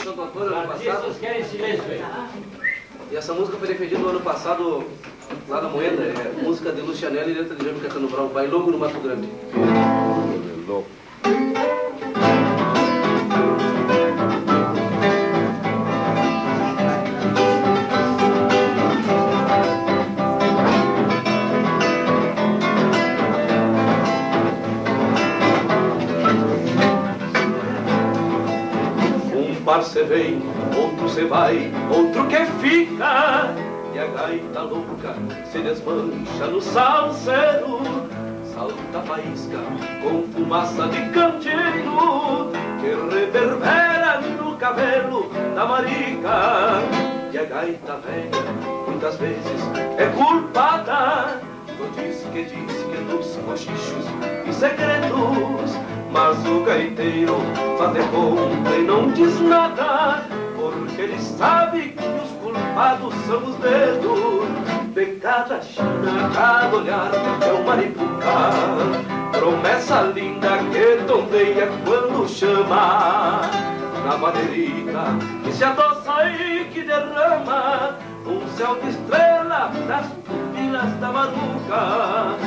Santo Antônio ano passado. Vocês querem silêncio aí. E essa música foi defendida no ano passado lá na Moeda. É música de Lucianelli e letra de Jaime Caetano Brau. Bailongo no Mato Grande. Louco. Cê vem, outro cê vai, outro que fica, e a gaita louca se desmancha no salseiro. Salta faísca com fumaça de candeeiro que reverbera no cabelo da marica. E a gaita velha muitas vezes é culpada do disque dos cochichos e segredos. Mas o gaiteiro faz de conta e não diz nada, porque ele sabe que os culpados são os dedos. De cada china, cada olhar é uma maripuca, promessa linda que tonteia quando chama. Na madeirita que se adoça e que derrama um céu de estrela das pupilas da maruca.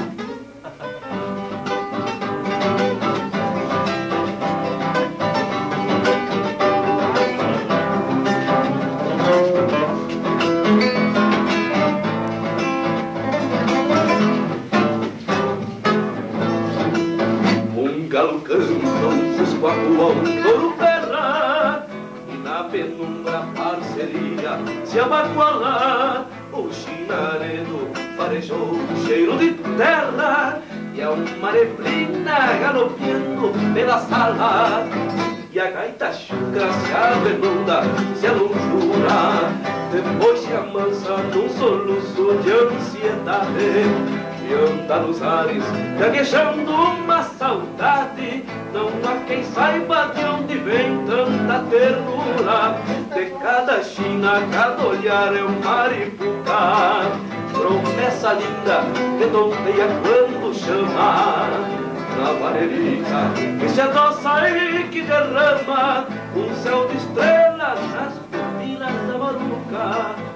Galo canta, um cusco acua, um touro berra, e na penumbra parceria se abaguala. O chinaredo farejou o cheiro de terra, e é uma neblina galopeando pela sala. E a gaita chucra se avernuda, se alonjura, depois se amansa num soluço de ansiedade. E anda nos ares, gaguejando uma saudade. Não há quem saiba de onde vem tanta ternura. De cada china, cada olhar é um maripuca, promessa linda que tonteia quando chama. Na vareirica que se adoça e que derrama um céu de estrelas nas pupilas da maruca.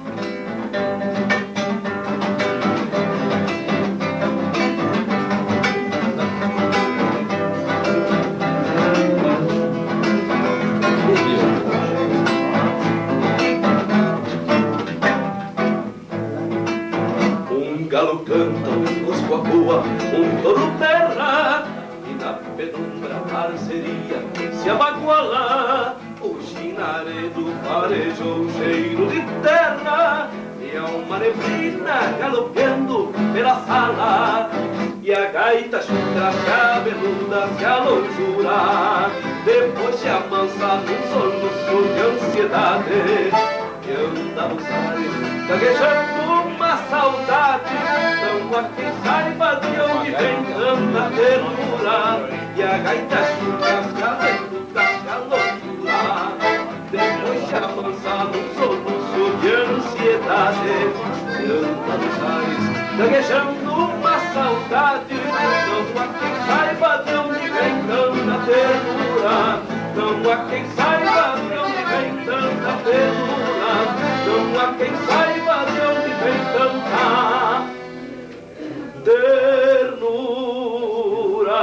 Galo canta, um cusco acua, um touro berra, e na penumbra parceria se abaguala. O chinaredo farejou o cheiro de terra, e é uma neblina galopeando pela sala. E a gaita chucra se avernuda, se alonjura, depois se amansa num soluço de ansiedade. E anda nos ares, gaguejando uma saudade. Não há quem saiba de onde vem tanta ternura. E a gaita chucra se avernuda, se alonjura, depois se amansa num soluço de ansiedade. E anda nos ares, gaguejando uma saudade. Não há quem saiba de onde vem tanta ternura. Não há quem saiba de onde vem tanta ternura. Não há quem saiba de onde vem tanta ternura.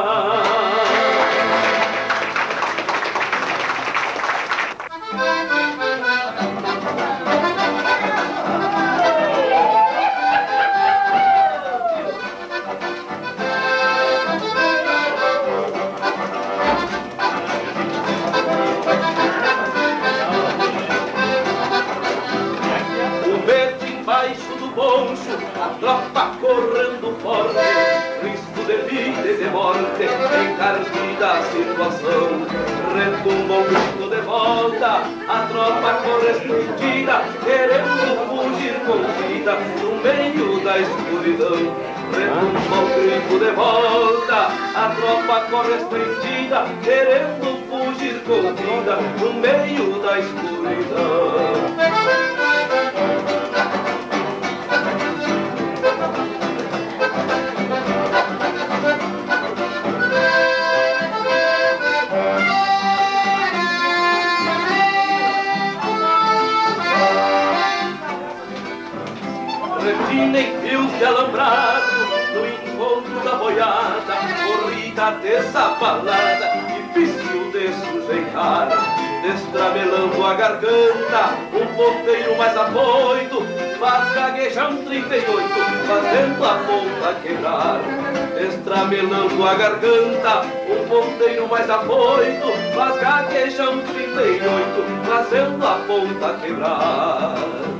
A tropa correndo forte, risco de vida e de morte, encardida a situação. Retumba o grito de volta, a tropa corre escondida, querendo fugir com vida no meio da escuridão. Retumba o grito de volta, a tropa corre escondida, querendo fugir com vida no meio da escuridão. nem fios de alambrado, no encontro da boiada, corrida desapalada, difícil de sujeitar. Destramelando a garganta, um ponteiro mais afoito, faz gaguejar um 38, fazendo a ponta quebrar. Destramelando a garganta, um ponteiro mais afoito, faz gaguejar um 38, fazendo a ponta quebrar.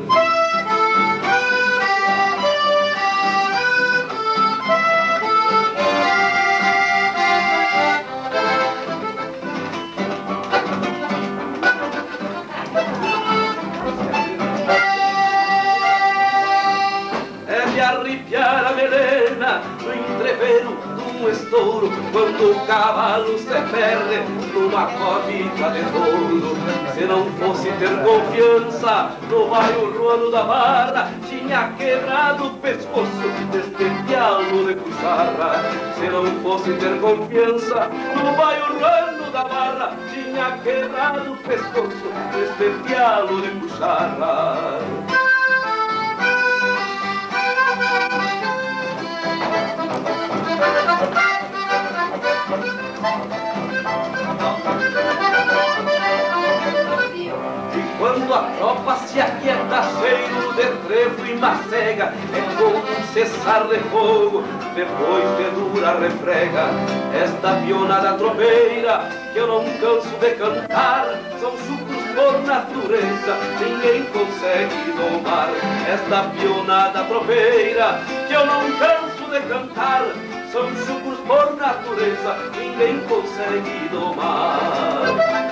Arrepiar a melena no entreveiro de um estouro, quando o cavalo se perde numa covita de touro. Se não fosse ter confiança no bairro ruano da barra, tinha quebrado o pescoço deste pialo de cucharra. Se não fosse ter confiança no bairro ruano da barra, tinha quebrado o pescoço deste pialo de cucharra. E quando a tropa se aquieta, cheiro de trevo e macega, é como um cessar de fogo, depois de dura refrega. Esta pionada tropeira que eu não canso de cantar, são chucros por natureza, ninguém consegue domar. Esta pionada tropeira que eu não canso de cantar, são chucros por natureza, ninguém consegue domar.